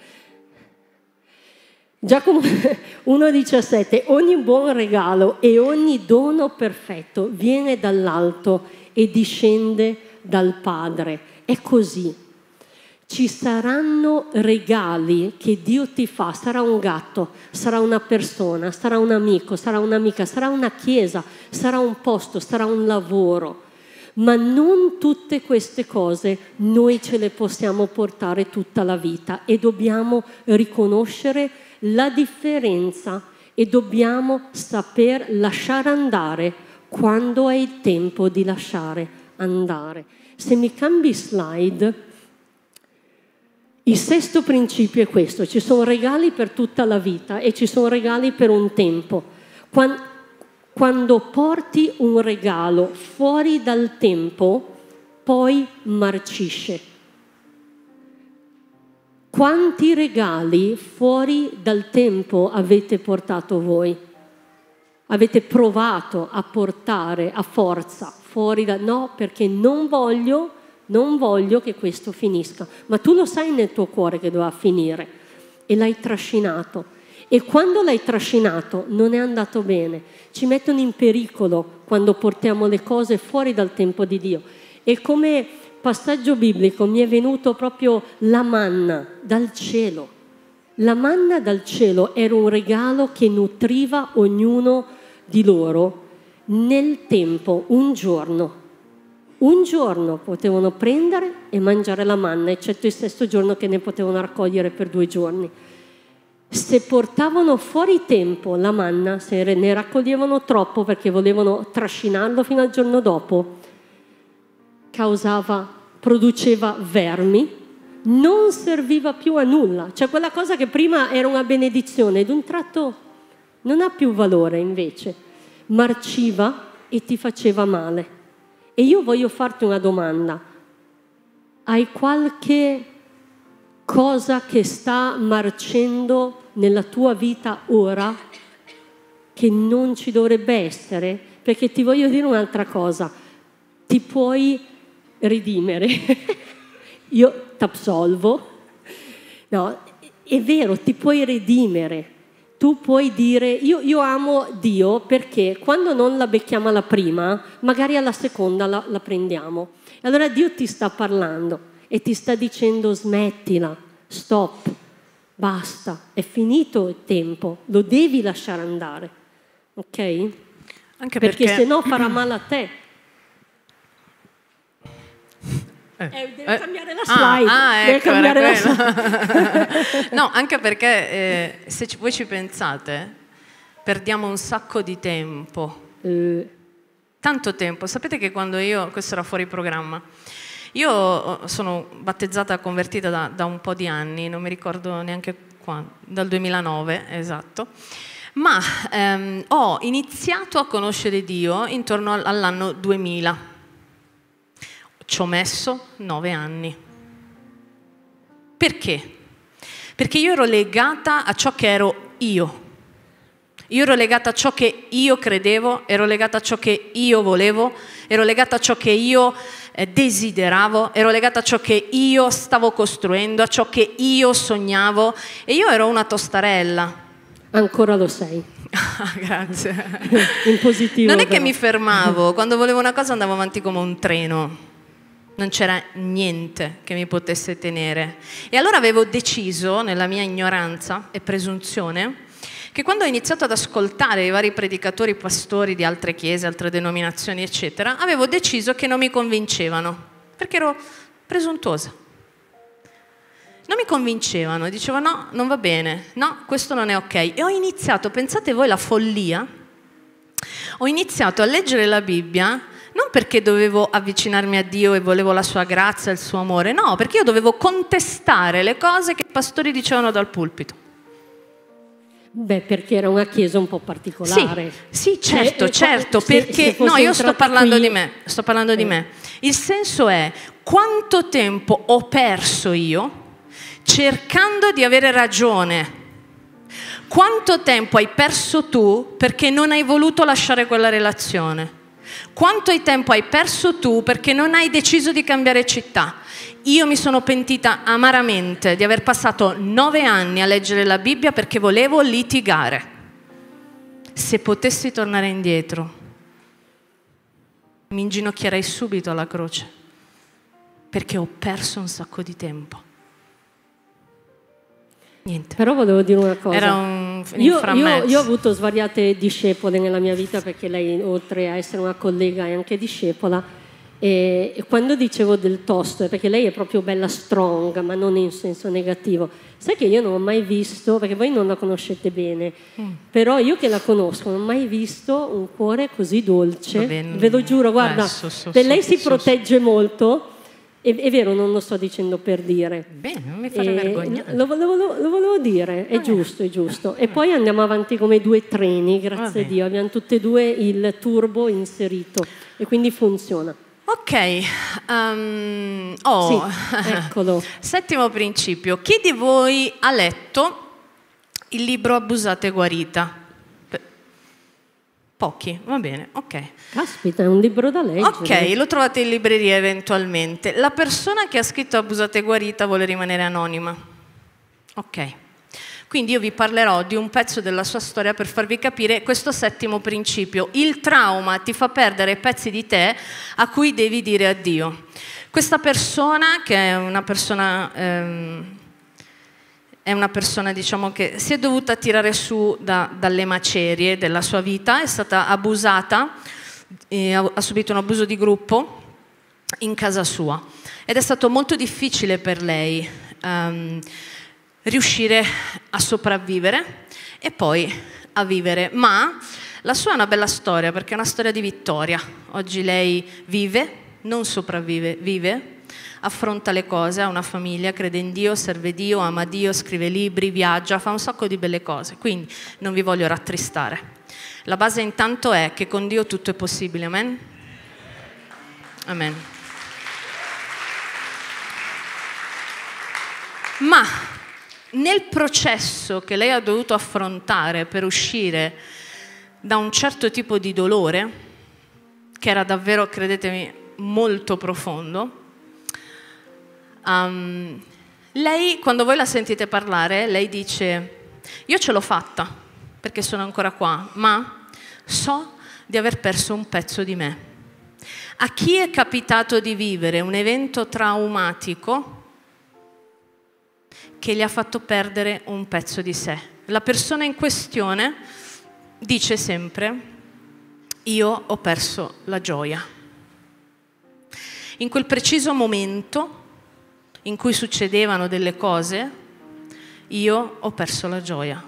Giacomo uno diciassette, ogni buon regalo e ogni dono perfetto viene dall'alto e discende dal Padre. È così. Ci saranno regali che Dio ti fa, sarà un gatto, sarà una persona, sarà un amico, sarà un'amica, sarà una chiesa, sarà un posto, sarà un lavoro. Ma non tutte queste cose noi ce le possiamo portare tutta la vita e dobbiamo riconoscere la differenza e dobbiamo saper lasciare andare quando è il tempo di lasciare andare. Se mi cambi slide, il sesto principio è questo: ci sono regali per tutta la vita e ci sono regali per un tempo. Quando, quando porti un regalo fuori dal tempo, poi marcisce. Quanti regali fuori dal tempo avete portato voi? Avete provato a portare a forza fuori da... No, perché non voglio, non voglio che questo finisca. Ma tu lo sai nel tuo cuore che doveva finire e l'hai trascinato. E quando l'hai trascinato non è andato bene. Ci mettono in pericolo quando portiamo le cose fuori dal tempo di Dio. E come passaggio biblico mi è venuto proprio la manna dal cielo. La manna dal cielo era un regalo che nutriva ognuno di loro nel tempo, un giorno. Un giorno potevano prendere e mangiare la manna, eccetto il sesto giorno che ne potevano raccogliere per due giorni. Se portavano fuori tempo la manna, se ne raccoglievano troppo perché volevano trascinarlo fino al giorno dopo, causava, produceva vermi, non serviva più a nulla. Cioè quella cosa che prima era una benedizione, ed un tratto non ha più valore invece, marciva e ti faceva male. E io voglio farti una domanda: hai qualche cosa che sta marcendo nella tua vita ora che non ci dovrebbe essere? Perché ti voglio dire un'altra cosa: ti puoi redimere. Io t'absolvo. No, è vero, ti puoi redimere. Tu puoi dire, io, io amo Dio perché quando non la becchiamo alla prima, magari alla seconda la, la prendiamo. E allora Dio ti sta parlando e ti sta dicendo: smettila, stop, basta, è finito il tempo, lo devi lasciare andare, ok? Anche perché, perché se no farà male a te. Eh, eh, devi eh, cambiare la slide. Ah, ah, devi ecco, cambiare la quello. slide. No, anche perché eh, se ci, voi ci pensate, perdiamo un sacco di tempo. Eh. Tanto tempo. Sapete che quando io, questo era fuori programma, io sono battezzata, convertita da, da un po' di anni, non mi ricordo neanche quando, dal duemilanove, esatto, ma ehm, ho iniziato a conoscere Dio intorno all'anno duemila. Ci ho messo nove anni. Perché? Perché io ero legata a ciò che ero io. Io ero legata a ciò che io credevo, ero legata a ciò che io volevo, ero legata a ciò che io eh, desideravo, ero legata a ciò che io stavo costruendo, a ciò che io sognavo, e io ero una tostarella. Ancora lo sei. Grazie. In positivo. Non è però. che mi fermavo, quando volevo una cosa andavo avanti come un treno. Non c'era niente che mi potesse tenere. E allora avevo deciso, nella mia ignoranza e presunzione, che quando ho iniziato ad ascoltare i vari predicatori, pastori di altre chiese, altre denominazioni, eccetera, avevo deciso che non mi convincevano, perché ero presuntuosa. Non mi convincevano, dicevo no, non va bene, no, questo non è ok. E ho iniziato, pensate voi la follia, ho iniziato a leggere la Bibbia non perché dovevo avvicinarmi a Dio e volevo la sua grazia e il suo amore, no, perché io dovevo contestare le cose che i pastori dicevano dal pulpito. Beh, perché era una chiesa un po' particolare. Sì, sì, certo, eh, certo, se, perché se no, io sto parlando qui... di me, sto parlando eh. di me. Il senso è quanto tempo ho perso io cercando di avere ragione. Quanto tempo hai perso tu perché non hai voluto lasciare quella relazione? Quanto tempo hai perso tu perché non hai deciso di cambiare città? Io mi sono pentita amaramente di aver passato nove anni a leggere la Bibbia perché volevo litigare. Se potessi tornare indietro, mi inginocchierei subito alla croce, perché ho perso un sacco di tempo. Niente. Però volevo dire una cosa. Era un io, io, io ho avuto svariate discepole nella mia vita, perché lei, oltre a essere una collega, è anche discepola. E, e quando dicevo del tosto, è perché lei è proprio bella strong, ma non in senso negativo. Sai che io non ho mai visto, perché voi non la conoscete bene, mm. però io che la conosco non ho mai visto un cuore così dolce. Ve lo giuro, guarda, eh, so, so, so, lei si so, protegge so. molto. È, è vero, non lo sto dicendo per dire. Bene, non mi fate vergognare. Lo, lo, lo, lo volevo dire, è ah, giusto, è giusto. E poi andiamo avanti come due treni, grazie a Dio. Abbiamo tutte e due il turbo inserito e quindi funziona. Ok, um, oh. Sì, eccolo. Settimo principio. Chi di voi ha letto il libro Abusata e guarita? Pochi, va bene, ok. Caspita, è un libro da leggere. Ok, lo trovate in libreria eventualmente. La persona che ha scritto Abusata e guarita vuole rimanere anonima. Ok. Quindi io vi parlerò di un pezzo della sua storia per farvi capire questo settimo principio. Il trauma ti fa perdere pezzi di te a cui devi dire addio. Questa persona, che è una persona, ehm, è una persona diciamo, che si è dovuta tirare su da, dalle macerie della sua vita, è stata abusata, eh, ha subito un abuso di gruppo in casa sua. Ed è stato molto difficile per lei um, riuscire a sopravvivere e poi a vivere, ma la sua è una bella storia perché è una storia di vittoria. Oggi lei vive, non sopravvive, vive, affronta le cose, ha una famiglia, crede in Dio, serve Dio, ama Dio, scrive libri, viaggia, fa un sacco di belle cose, quindi non vi voglio rattristare. La base intanto è che con Dio tutto è possibile, amen? Amen. Ma nel processo che lei ha dovuto affrontare per uscire da un certo tipo di dolore, che era davvero, credetemi, molto profondo, um, lei, quando voi la sentite parlare, lei dice: io ce l'ho fatta perché sono ancora qua, ma so di aver perso un pezzo di me. A chi è capitato di vivere un evento traumatico che gli ha fatto perdere un pezzo di sé? La persona in questione dice sempre: io ho perso la gioia. In quel preciso momento in cui succedevano delle cose, io ho perso la gioia.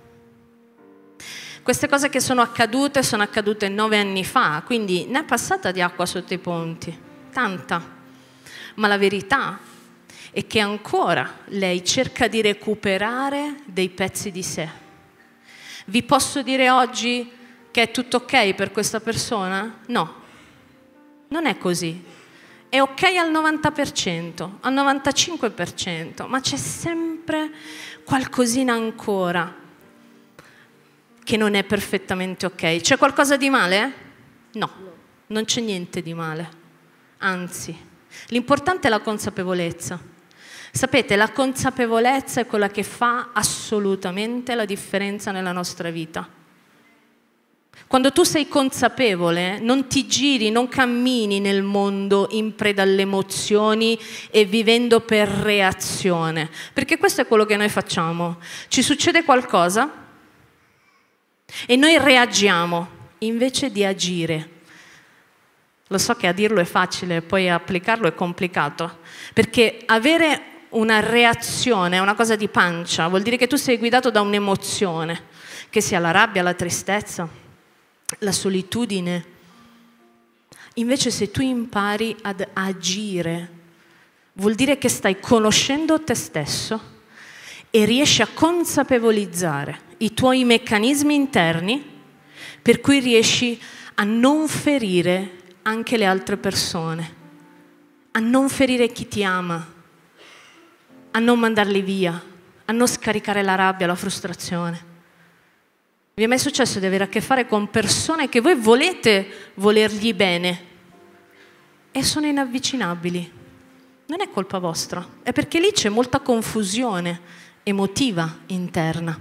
Queste cose che sono accadute sono accadute nove anni fa, quindi ne è passata di acqua sotto i ponti, tanta. Ma la verità è che ancora lei cerca di recuperare dei pezzi di sé. Vi posso dire oggi che è tutto ok per questa persona? No, non è così. È ok al novanta per cento, al novantacinque per cento, ma c'è sempre qualcosina ancora che non è perfettamente ok. C'è qualcosa di male? No, non c'è niente di male. Anzi, l'importante è la consapevolezza. Sapete, la consapevolezza è quella che fa assolutamente la differenza nella nostra vita. Quando tu sei consapevole, non ti giri, non cammini nel mondo in preda alle emozioni e vivendo per reazione, perché questo è quello che noi facciamo. Ci succede qualcosa e noi reagiamo invece di agire. Lo so che a dirlo è facile, poi applicarlo è complicato, perché avere una reazione è una cosa di pancia, vuol dire che tu sei guidato da un'emozione, che sia la rabbia, la tristezza, la solitudine. Invece se tu impari ad agire, vuol dire che stai conoscendo te stesso e riesci a consapevolizzare i tuoi meccanismi interni, per cui riesci a non ferire anche le altre persone, a non ferire chi ti ama, a non mandarli via, a non scaricare la rabbia, la frustrazione. Vi è mai successo di avere a che fare con persone che voi volete volergli bene e sono inavvicinabili? Non è colpa vostra, è perché lì c'è molta confusione emotiva interna.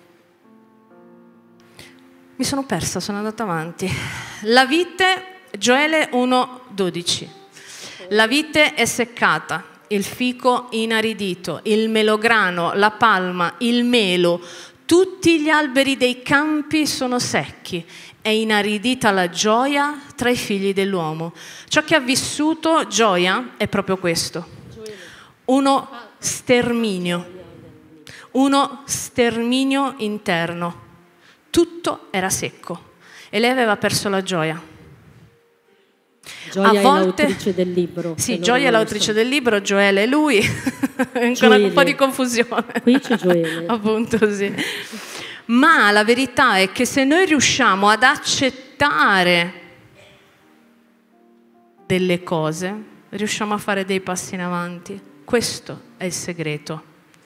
Mi sono persa, sono andata avanti. La vite, Gioele uno dodici. La vite è seccata, il fico inaridito, il melograno, la palma, il melo, tutti gli alberi dei campi sono secchi, è inaridita la gioia tra i figli dell'uomo. Ciò che ha vissuto gioia è proprio questo, uno sterminio, uno sterminio interno. Tutto era secco e lei aveva perso la gioia. Gioia a volte, è l'autrice del libro. Sì, Gioia è l'autrice del libro, Gioele è lui. Ancora un po' di confusione. Qui c'è Gioele. Appunto, sì. Ma la verità è che se noi riusciamo ad accettare delle cose, riusciamo a fare dei passi in avanti. Questo è il segreto.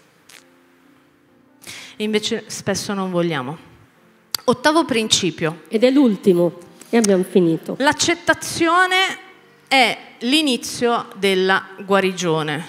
E invece spesso non vogliamo. Ottavo principio. Ed è l'ultimo, e abbiamo finito. L'accettazione è l'inizio della guarigione.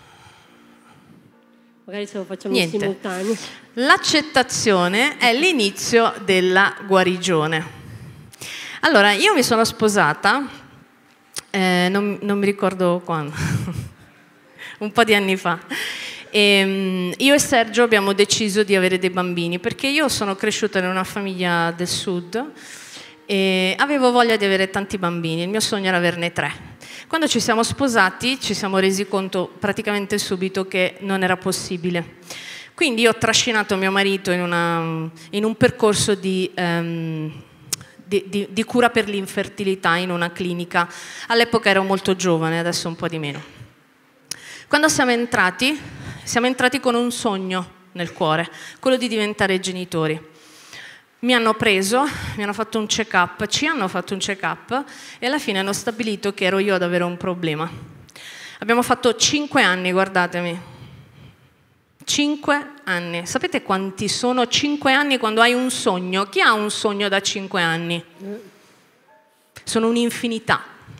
Magari se lo facciamo Niente. simultaneo. L'accettazione è l'inizio della guarigione. Allora, io mi sono sposata, eh, non, non mi ricordo quando, un po' di anni fa. E, io e Sergio abbiamo deciso di avere dei bambini, perché io sono cresciuta in una famiglia del sud e avevo voglia di avere tanti bambini, il mio sogno era averne tre. Quando ci siamo sposati ci siamo resi conto praticamente subito che non era possibile. Quindi io ho trascinato mio marito in, una, in un percorso di, um, di, di, di cura per l'infertilità in una clinica. All'epoca ero molto giovane, adesso un po' di meno. Quando siamo entrati, siamo entrati con un sogno nel cuore, quello di diventare genitori. Mi hanno preso, mi hanno fatto un check-up, ci hanno fatto un check-up e alla fine hanno stabilito che ero io ad avere un problema. Abbiamo fatto cinque anni, guardatemi. Cinque anni. Sapete quanti sono cinque anni quando hai un sogno? Chi ha un sogno da cinque anni? Sono un'infinità.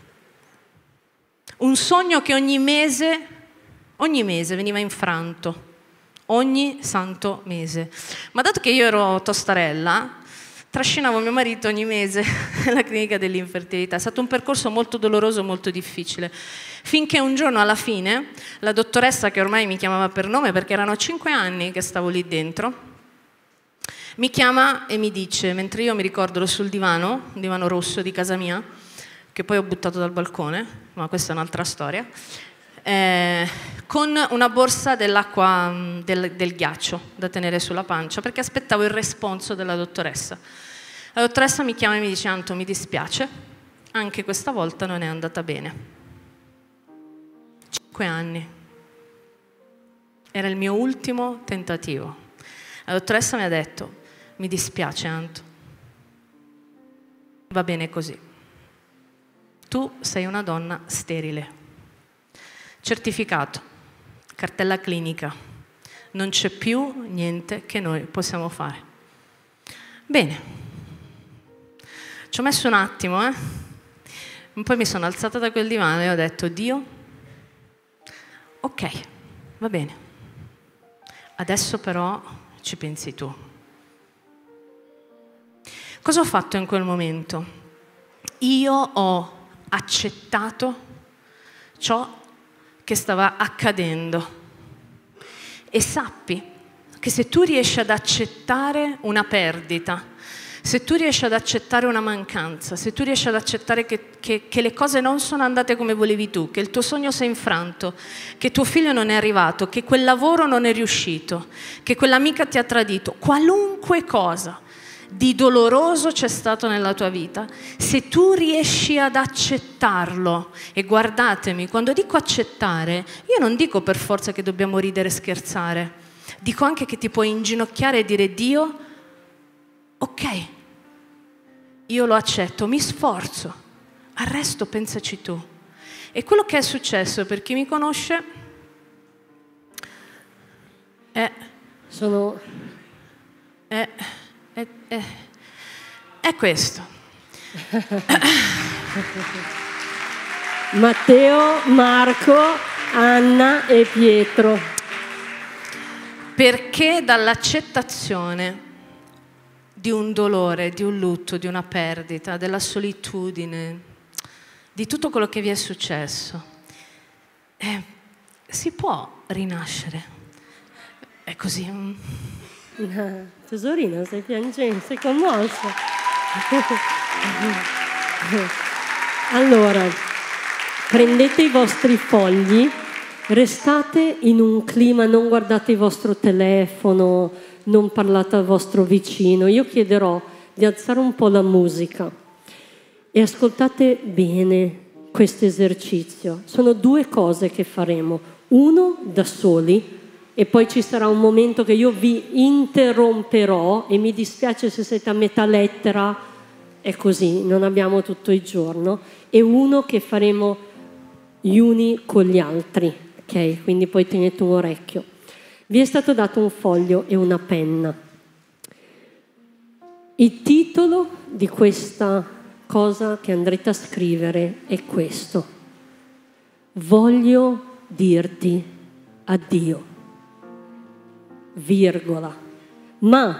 Un sogno che ogni mese, ogni mese veniva infranto. Ogni santo mese. Ma dato che io ero tostarella, trascinavo mio marito ogni mese alla clinica dell'infertilità. È stato un percorso molto doloroso, molto difficile. Finché un giorno alla fine, la dottoressa, che ormai mi chiamava per nome perché erano cinque anni che stavo lì dentro, mi chiama e mi dice, mentre io mi ricordo ero sul divano, un divano rosso di casa mia, che poi ho buttato dal balcone, ma questa è un'altra storia, Eh, con una borsa dell'acqua del, del ghiaccio da tenere sulla pancia perché aspettavo il responso della dottoressa. La dottoressa mi chiama e mi dice: Anto, mi dispiace, anche questa volta non è andata bene. Cinque anni. Era il mio ultimo tentativo. La dottoressa mi ha detto: mi dispiace, Anto, va bene così. Tu sei una donna sterile. Certificato, cartella clinica, non c'è più niente che noi possiamo fare. Bene, ci ho messo un attimo, eh? Poi mi sono alzata da quel divano e ho detto: Dio, ok, va bene, adesso però ci pensi tu. Cosa ho fatto in quel momento? Io ho accettato ciò che stava accadendo e sappi che se tu riesci ad accettare una perdita, se tu riesci ad accettare una mancanza, se tu riesci ad accettare che, che, che le cose non sono andate come volevi tu, che il tuo sogno si è infranto, che tuo figlio non è arrivato, che quel lavoro non è riuscito, che quell'amica ti ha tradito, qualunque cosa di doloroso c'è stato nella tua vita, se tu riesci ad accettarlo, e guardatemi, quando dico accettare, io non dico per forza che dobbiamo ridere e scherzare, dico anche che ti puoi inginocchiare e dire: Dio, ok, io lo accetto, mi sforzo, al resto pensaci tu. E quello che è successo, per chi mi conosce, è... Sono... è È, è, è questo. Matteo, Marco, Anna e Pietro. Perché dall'accettazione di un dolore, di un lutto, di una perdita, della solitudine, di tutto quello che vi è successo, eh, si può rinascere. È così. Tesorino, stai piangendo, sei commossa. Allora, prendete i vostri fogli, restate in un clima, non guardate il vostro telefono, non parlate al vostro vicino. Io chiederò di alzare un po' la musica e ascoltate bene questo esercizio. Sono due cose che faremo. Uno da soli e poi ci sarà un momento che io vi interromperò e mi dispiace se siete a metà lettera, è così, non abbiamo tutto il giorno. E uno che faremo gli uni con gli altri, ok? Quindi poi tenete un orecchio. Vi è stato dato un foglio e una penna. Il titolo di questa cosa che andrete a scrivere è questo: voglio dirti addio, virgola, ma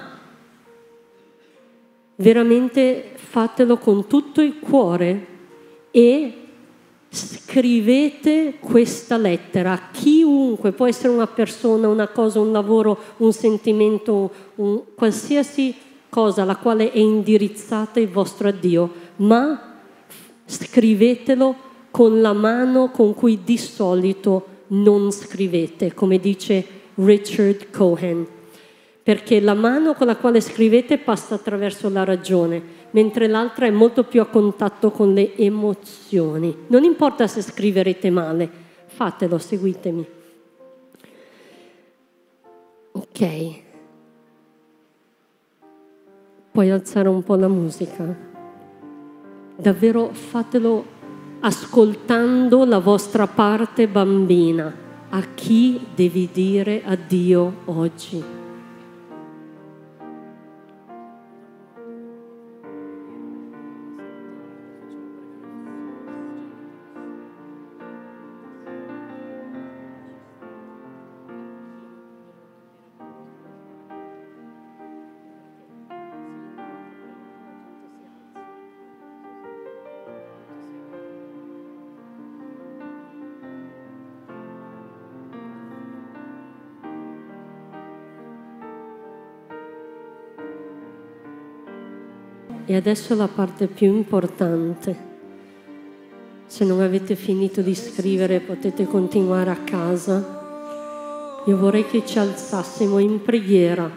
veramente fatelo con tutto il cuore e scrivete questa lettera a chiunque, può essere una persona, una cosa, un lavoro, un sentimento, un, qualsiasi cosa alla quale è indirizzata il vostro addio, ma scrivetelo con la mano con cui di solito non scrivete, come dice Richard Cohen, perché la mano con la quale scrivete passa attraverso la ragione, mentre l'altra è molto più a contatto con le emozioni. Non importa se scriverete male, fatelo, seguitemi. Ok. Puoi alzare un po' la musica? Davvero fatelo ascoltando la vostra parte bambina. A chi devi dire addio oggi? E adesso la parte più importante. Se non avete finito di scrivere potete continuare a casa. Io vorrei che ci alzassimo in preghiera.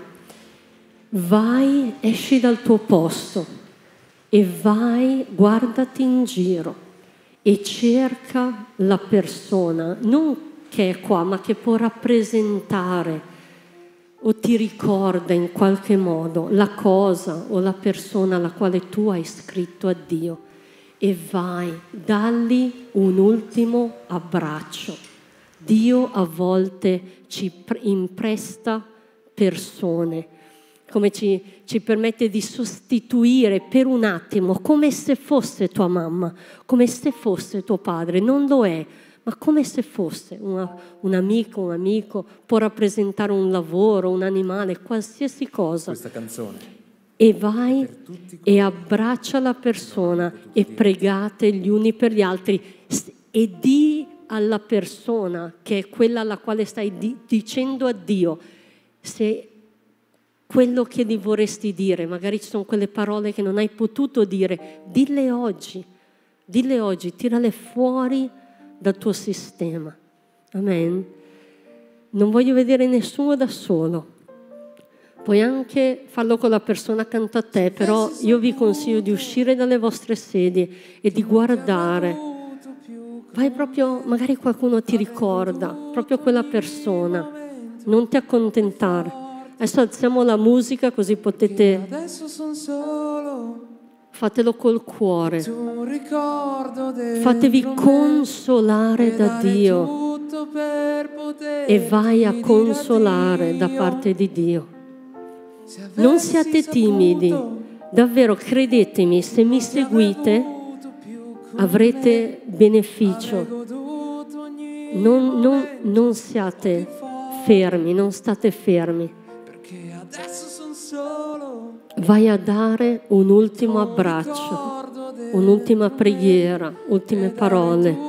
Vai, esci dal tuo posto e vai, guardati in giro e cerca la persona, non che è qua, ma che può rappresentare o ti ricorda in qualche modo la cosa o la persona alla quale tu hai scritto addio, e vai, dalli un ultimo abbraccio. Dio a volte ci impresta persone, come ci, ci permette di sostituire per un attimo, come se fosse tua mamma, come se fosse tuo padre. Non lo è, ma come se fosse una, un amico, un amico, può rappresentare un lavoro, un animale, qualsiasi cosa. Questa canzone. E vai e abbraccia la persona e pregate gli uni per gli altri e di alla persona, che è quella alla quale stai di, dicendo addio, se quello che gli vorresti dire, magari ci sono quelle parole che non hai potuto dire, dille oggi, dille oggi, tirale fuori dal tuo sistema. Amen. Non voglio vedere nessuno da solo. Puoi anche farlo con la persona accanto a te, però io vi consiglio di uscire dalle vostre sedie e di guardare. Vai proprio, magari qualcuno ti ricorda, proprio quella persona. Non ti accontentare. Adesso alziamo la musica così potete... Fatelo col cuore. Fatevi consolare da Dio e vai a consolare da parte di Dio. Non siate timidi, davvero credetemi, se mi seguite avrete beneficio. Non, non, non siate fermi, non state fermi. Vai a dare un ultimo abbraccio, un'ultima preghiera, ultime parole.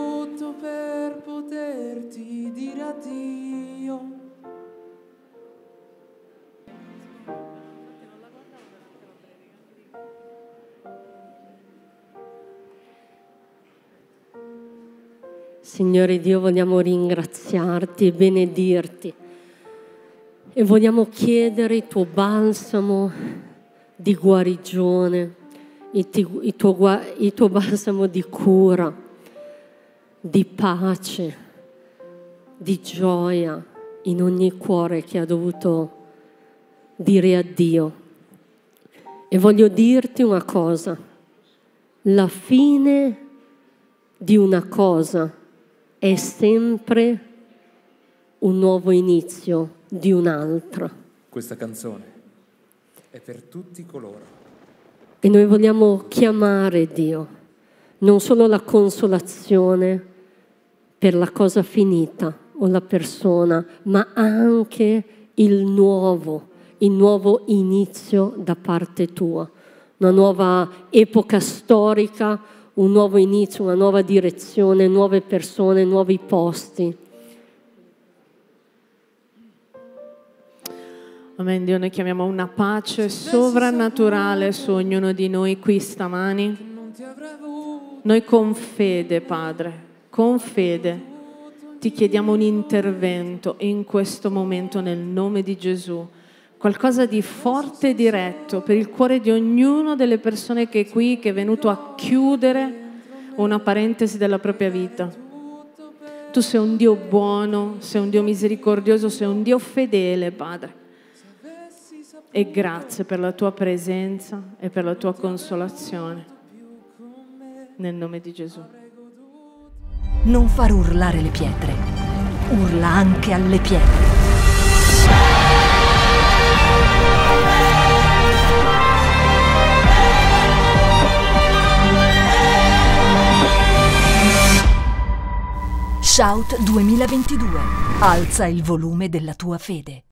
Signore Dio, vogliamo ringraziarti e benedirti e vogliamo chiedere il tuo balsamo di guarigione, il, ti, il, tuo, il tuo balsamo di cura, di pace, di gioia in ogni cuore che ha dovuto dire addio. E voglio dirti una cosa: la fine di una cosa è sempre un nuovo inizio di un'altra. Questa canzone è per tutti coloro. E noi vogliamo chiamare Dio, non solo la consolazione per la cosa finita o la persona, ma anche il nuovo, il nuovo inizio da parte tua, una nuova epoca storica, un nuovo inizio, una nuova direzione, nuove persone, nuovi posti. Amen. Dio, noi chiamiamo una pace sovrannaturale su ognuno di noi qui stamani. Noi con fede, Padre, con fede, ti chiediamo un intervento in questo momento nel nome di Gesù. Qualcosa di forte e diretto per il cuore di ognuno delle persone che è qui, che è venuto a chiudere una parentesi della propria vita. Tu sei un Dio buono, sei un Dio misericordioso, sei un Dio fedele, Padre. E grazie per la tua presenza e per la tua consolazione. Nel nome di Gesù. Non far urlare le pietre, urla anche alle pietre. Shout duemilaventidue. Alza il volume della tua fede.